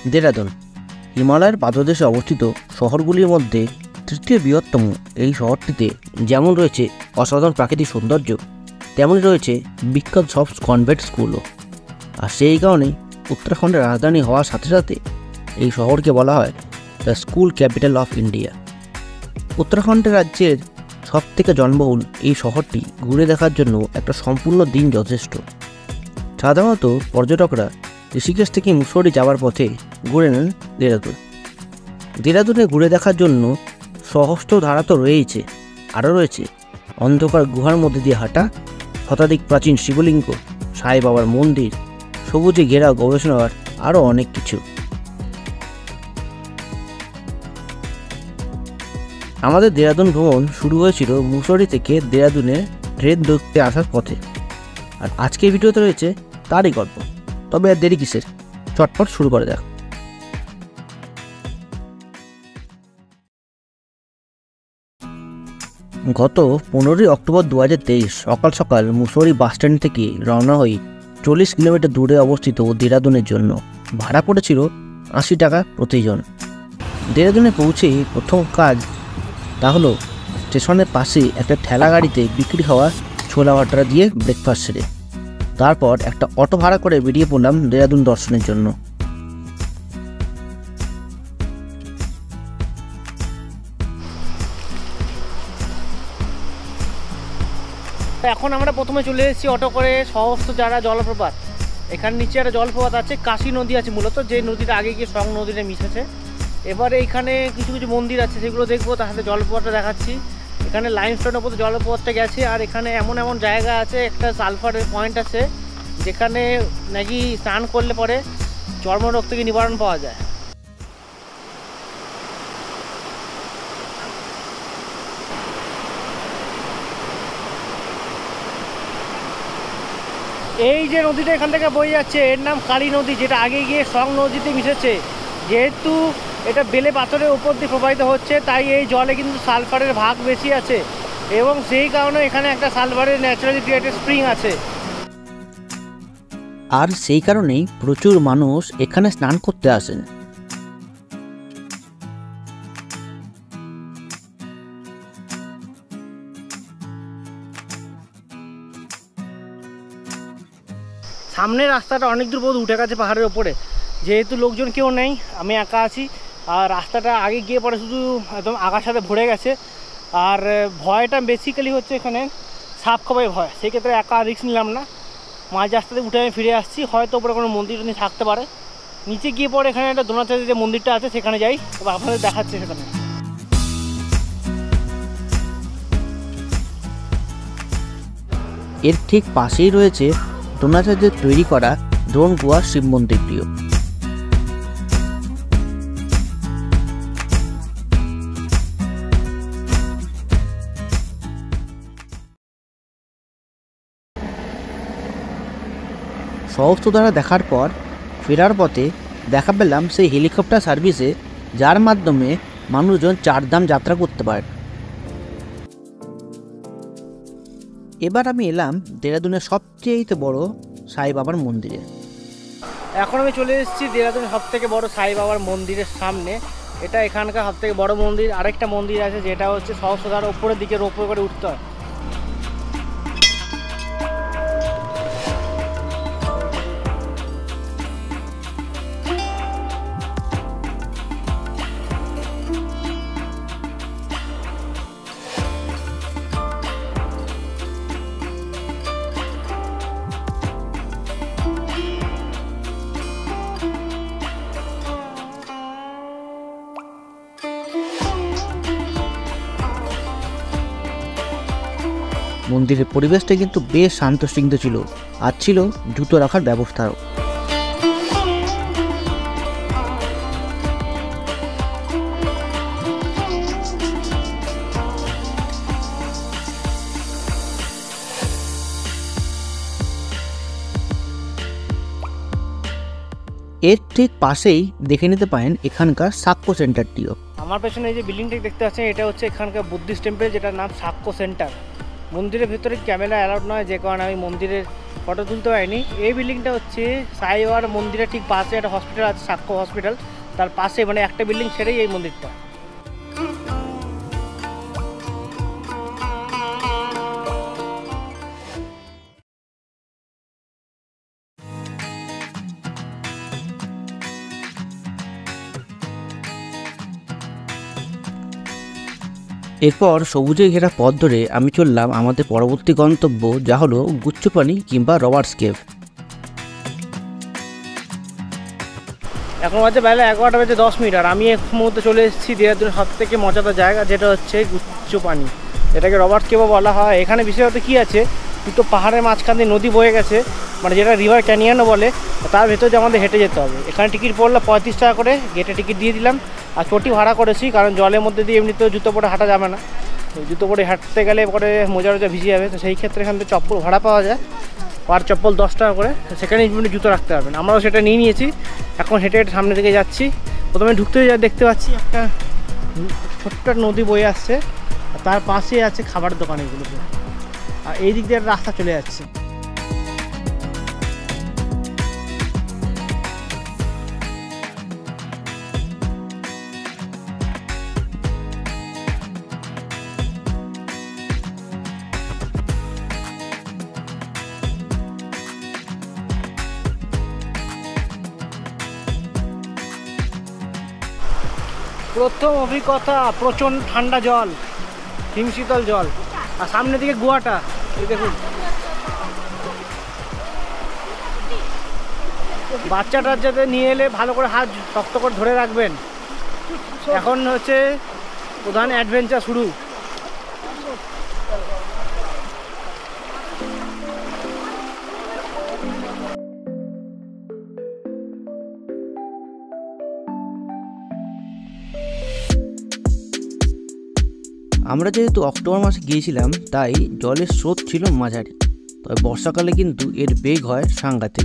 দেহরাদুন হিমালয়ের পাদদেশে অবস্থিত শহরগুলির মধ্যে তৃতীয় বৃহত্তম। এই শহরটিতে যেমন রয়েছে অসাধারণ প্রাকৃতিক সৌন্দর্য, তেমনই রয়েছে বিখ্যাত সব কনভেন্ট স্কুলও। আর সেই কারণে উত্তরাখণ্ডের রাজধানী হওয়ার সাথে সাথে এই শহরকে বলা হয় the school capital of India. Uttarakhand রাজ্যের সবথেকে জনবহুল এই শহরটি ঘুরে দেখার জন্য একটা সম্পূর্ণ দিন যথেষ্ট। সাধারণত পর্যটকরা ঋষিকেশ থেকে মুসৌরি যাওয়ার পথে ঘুরে নেন দেহরাদুন। দেহরাদুনে ঘুরে দেখার জন্য সহস্র ধারা তো রয়েইছে, আরও রয়েছে অন্ধকার গুহার মধ্যে দিয়ে হাঁটা, শতাধিক প্রাচীন শিবলিঙ্গ, সাই বাবার মন্দির, সবুজে ঘেরা গবেষণাগার, আরও অনেক কিছু। আমাদের দেহরাদুন ভ্রমণ শুরু হয়েছিল মুসৌরি থেকে দেহরাদুনে ট্রেন ধরতে আসার পথে, আর আজকের ভিডিওতে রয়েছে তারই গল্প। তবে আর দেরি কিসের, চটপট শুরু করে দেখ। গত 15ই অক্টোবর 2023 সকাল সকাল মুসৌরি বাসস্ট্যান্ড থেকে রওনা হই 40 কিলোমিটার দূরে অবস্থিত দেহরাদুনের জন্য। ভাড়া পড়েছিল 80 টাকা প্রতিজন। দেহরাদুনে পৌঁছে প্রথম কাজ তা হলো স্টেশনের পাশে একটা ঠেলা গাড়িতে বিক্রি হওয়া ছোলা ভাটরা দিয়ে ব্রেকফাস্ট সেরে তারপর একটা অটো ভাড়া করে বেরিয়ে পড়লাম দেহরাদুন দর্শনের জন্য। এখন আমরা প্রথমে চলে এসেছি অটো করে সহস্র ধারা জলপ্রপাত। এখানে নিচে একটা জলপ্রপাত আছে, কাশী নদী আছে মূলত, যে নদীটা আগে গিয়ে সং নদীতে মিশেছে। এবারে এইখানে কিছু কিছু মন্দির আছে সেগুলো দেখবো, তার সাথে জলপ্রপাতটা দেখাচ্ছি। এখানে লাইমস্টোনের উপর জলপ্রপাতটা গেছে, আর এখানে এমন এমন জায়গা আছে, একটা সালফারের পয়েন্ট আছে যেখানে নাকি স্নান করলে পরে চর্মরোগ থেকে নিবারণ পাওয়া যায়। এই যে নদীটা এখান থেকে বয়ে যাচ্ছে এর নাম কালী নদী, যেটা আগে গিয়ে সং নদীতে মিশেছে। যেহেতু এটা বেলে পাথরের উপর দিয়ে প্রবাহিত হচ্ছে, তাই এই জলে কিন্তু সালফারের ভাগ বেশি আছে, এবং সেই কারণে এখানে একটা সালফারের ন্যাচারালি ক্রিয়েটেড স্প্রিং আছে। আর সেই কারণেই প্রচুর মানুষ এখানে স্নান করতে আসেন। সামনের রাস্তাটা অনেক দূর পর্যন্ত উঠে গেছে পাহাড়ের ওপরে, যেহেতু লোকজন কেউ নেই, আমি একা আছি। আর রাস্তাটা আগে গিয়ে পরে শুধু একদম আগার সাথে ভরে গেছে। আর ভয়টা বেসিক্যালি হচ্ছে এখানে সাপ খাবার ভয়, সেই ক্ষেত্রে একা রিস্ক নিলাম না। মাঝ রাস্তাতে উঠে আমি ফিরে আসছি, হয়তো ওপরে কোনো মন্দির টন্দির থাকতে পারে। নিচে গিয়ে পরে এখানে একটা দ্রোণাচার্যের যে মন্দিরটা আছে সেখানে যাই, এবার আপনাদের দেখাচ্ছে সেখানে। এর ঠিক পাশেই রয়েছে দ্রোণাচার্যের তৈরি করা দ্রোণ গুহা শিব মন্দিরটিও। সহস্র ধারা দেখার পর ফেরার পথে দেখা পেলাম সেই হেলিকপ্টার সার্ভিসে, যার মাধ্যমে মানুষজন চারধাম যাত্রা করতে পারে। এবার আমি এলাম দেহরাদুনের সবচেয়ে বড় সাই বাবার মন্দিরে। এখন আমি চলে এসেছি দেহরাদুনের সব থেকে বড় সাই বাবার মন্দিরের সামনে। এটা এখানকার সব থেকে বড় মন্দির। আরেকটা মন্দির আছে যেটা হচ্ছে সহস্র ধারার উপরের দিকে রোপওয়ে করে উঠতে হয়। মন্দিরের পরিবেশটা কিন্তু বেশ শান্তশৃঙ্গ ছিল, আর ছিল জুতো রাখার ব্যবস্থাও। এর ঠিক পাশেই দেখে নিতে পারেন এখানকার সাক্ষ্য সেন্টারটিও। আমার পেছনে এই যে বিল্ডিংটা দেখতে পাচ্ছেন, এটা হচ্ছে এখানকার বুদ্ধিস্ট টেম্পল, যেটার নাম সাক্ষ্য সেন্টার। মন্দিরের ভেতরে ক্যামেরা অ্যালাউড নয়, যে কারণে আমি মন্দিরের ফটো তুলতে পারিনি। এই বিল্ডিংটা হচ্ছে সাইওয়ার মন্দিরের ঠিক পাশে একটা হসপিটাল আছে, সাক্ষ্য হসপিটাল, তার পাশে মানে একটা বিল্ডিং ছেড়েই এই মন্দিরটা। এরপর সবুজে ঘেরা পথ ধরে আমি চললাম আমাদের পরবর্তী গন্তব্য, যা হলো গুচ্ছ পানি কিংবা রবার্টস কেভ। এখন বাজে বেলা 11:10 আর আমি এক মুহূর্তে চলে এসেছি দেহরাদুনের সব থেকে মজাদার জায়গা, যেটা হচ্ছে গুচ্ছ পানি, এটাকে রবার্টস কেভও বলা হয়। এখানে বিশেষত কী আছে, দুটো পাহাড়ের মাঝখান দিয়ে নদী বয়ে গেছে, মানে যেটা রিভার ক্যানিয়নও বলে, তার ভেতর দিয়ে আমাদের হেঁটে যেতে হবে। এখানে টিকিট পড়লো 35 টাকা করে, গেটে টিকিট দিয়ে দিলাম। আর চটি ভাড়া করেছি, কারণ জলের মধ্যে দিয়ে এমনিতেও জুতো পরে হাঁটা যাবে না, জুতো পরে হাঁটতে গেলে পরে মোজা ভিজে যাবে, তো সেই ক্ষেত্রে এখান থেকে চপ্পল ভাড়া পাওয়া যায়, পার চপ্পল 10 টাকা করে, সেখানে জুতো রাখতে পারবেন। আমরাও সেটা নিয়ে নিয়েছি। এখন হেঁটে হেঁটে সামনের দিকে যাচ্ছি। প্রথমে ঢুকতে দেখতে পাচ্ছি একটা ছোট্ট নদী বয়ে আসছে, তার পাশে আছে খাবার দোকান এগুলোতে, আর এই দিক দিয়ে রাস্তা চলে যাচ্ছে। প্রথম অভিজ্ঞতা, প্রচণ্ড ঠান্ডা জল, হিমশীতল জল, আর সামনের দিকে গোয়াটা এই দেখুন। বাচ্চা টাচ্চাদের নিয়ে এলে ভালো করে হাত শক্ত করে ধরে রাখবেন। এখন হচ্ছে প্রধান অ্যাডভেঞ্চার শুরু। আমরা যেহেতু অক্টোবর মাসে গিয়েছিলাম, তাই জলের স্রোত ছিল মাঝারি, তবে বর্ষাকালে কিন্তু এর বেগ হয় সাংঘাতিক।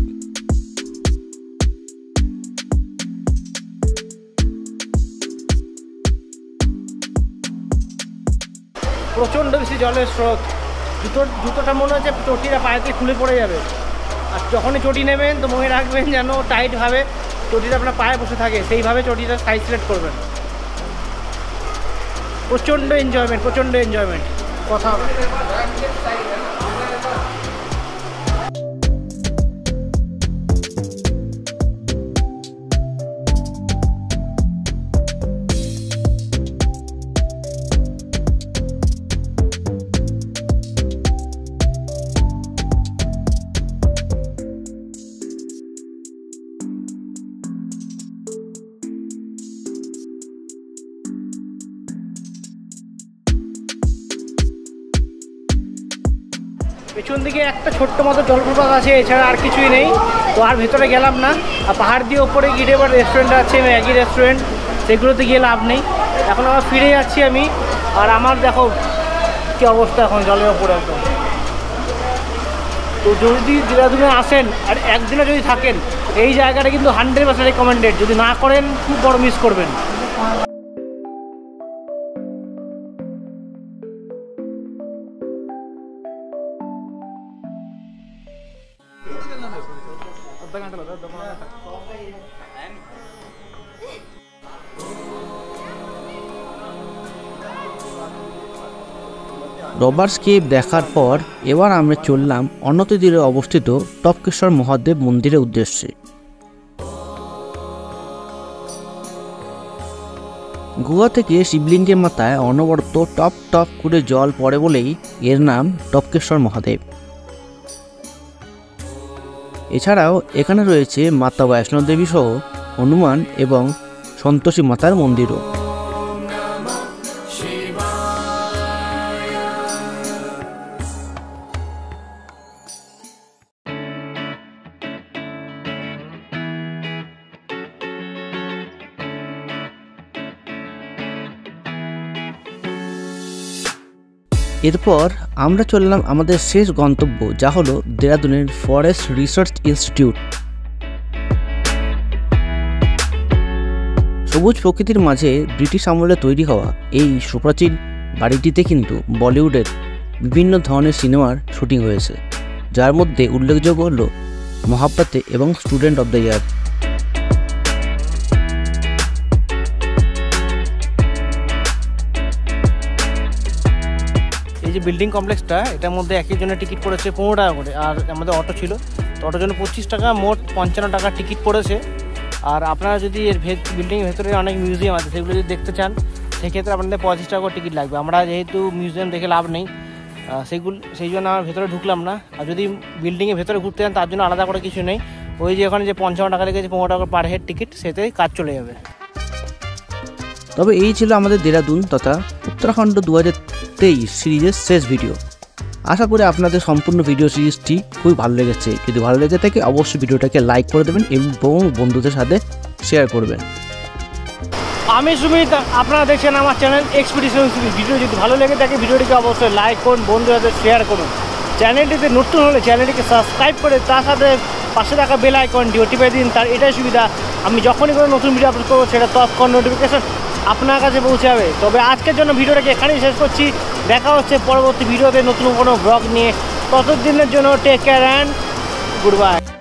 প্রচণ্ড বেশি জলের স্রোত, জুতোটা মনে হচ্ছে চটিটা পায়েতে খুলে পড়ে যাবে। আর যখনই চটি নেবেন তো মনে রাখবেন যেন টাইটভাবে চটিটা আপনার পায়ে বসে থাকে, সেইভাবে চটিটা সাইজ সিলেক্ট করবেন। প্রচণ্ড এনজয়মেন্ট, প্রচণ্ড এনজয়মেন্ট। কথা হবে। পেছন দিকে একটা ছোট্ট মতো জলপ্রপাত আছে, এছাড়া আর কিছুই নেই। তো আর ভেতরে গেলাম না। আর পাহাড় দিয়ে ওপরে গিয়ে এবার রেস্টুরেন্ট আছে, ম্যাগি রেস্টুরেন্ট, সেগুলোতে গিয়ে লাভ নেই। এখন আবার ফিরে যাচ্ছি আমি। আর আমার দেখো কী অবস্থা এখন জলের ওপরে একদম। তো যদি দেহরাদুনে আসেন আর একদিনে যদি থাকেন, এই জায়গাটা কিন্তু 100% রেকমেন্ডেড। যদি না করেন খুব বড় মিস করবেন। রবার্টস কেভ দেখার পর এবার আমরা চললাম অন্যত তীরে অবস্থিত টপকেশ্বর মহাদেব মন্দিরের উদ্দেশ্যে। গুহা থেকে শিবলিঙ্গের মাথায় অনবরত টপ টপ করে জল পড়ে বলেই এর নাম টপকেশ্বর মহাদেব। এছাড়াও এখানে রয়েছে মাতা বৈষ্ণোদেবী সহ হনুমান এবং সন্তোষী মাতার মন্দিরও। এরপর আমরা চললাম আমাদের শেষ গন্তব্য, যা হলো দেহরাদুনের ফরেস্ট রিসার্চ ইনস্টিটিউট। সবুজ প্রকৃতির মাঝে ব্রিটিশ আমলে তৈরি হওয়া এই সুপ্রাচীন বাড়িটিতে কিন্তু বলিউডের বিভিন্ন ধরনের সিনেমার শুটিং হয়েছে, যার মধ্যে উল্লেখযোগ্য হল মহাব্বতে এবং স্টুডেন্ট অফ দ্য ইয়ার। এই যে বিল্ডিং কমপ্লেক্সটা, এটার মধ্যে একই জনের টিকিট পড়েছে 15 টাকা করে, আর আমাদের অটো ছিল, তো অটোর জন্য 25 টাকা, মোট 55 টাকা টিকিট পড়েছে। আর আপনারা যদি এর বিল্ডিংয়ের ভেতরে অনেক মিউজিয়াম আছে, সেগুলো যদি দেখতে চান সেক্ষেত্রে আপনাদের 25 টাকা করে টিকিট লাগবে। আমরা যেহেতু মিউজিয়াম দেখে লাভ নেই, সেই জন্য আমরা ভেতরে ঢুকলাম না। আর যদি বিল্ডিংয়ের ভেতরে ঘুরতে চান তার জন্য আলাদা করে কিছু নেই, ওই যে ওখানে যে 55 টাকা লেগেছে 15 টাকা পার হেড টিকিট, সেটাই কাজ চলে যাবে। তবে এই ছিল আমাদের দেহরাদুন তথা উত্তরাখণ্ড 2023 সিরিজের শেষ ভিডিও। আশা করি আপনাদের সম্পূর্ণ ভিডিও সিরিজটি খুবই ভালো লেগেছে। যদি ভালো লেগে থাকে অবশ্যই ভিডিওটাকে লাইক করে দেবেন এবং বন্ধুদের সাথে শেয়ার করবেন। আমি সুমিত, আপনারা দেখছেন আমার চ্যানেল এক্সপিডিশন সিরিজ। ভিডিও যদি ভালো লেগে থাকে ভিডিওটিকে অবশ্যই লাইক করুন, বন্ধুদের সাথে শেয়ার করুন। চ্যানেলটিতে নতুন হলে চ্যানেলটিকে সাবস্ক্রাইব করে তার সাথে পাশে থাকা বেল আইকনটি টিপে দিন। তার এটাই সুবিধা, আমি যখনই কোনো নতুন ভিডিও আপলোড করবো সেটা তৎক্ষণ নোটিফিকেশন আপনার কাছে পৌঁছে যাবে। তবে আজকের জন্য ভিডিওটাকে এখানেই শেষ করছি। দেখা হচ্ছে পরবর্তী ভিডিওতে নতুন কোনো ব্লগ নিয়ে। ততদিনের জন্য take care and good bye.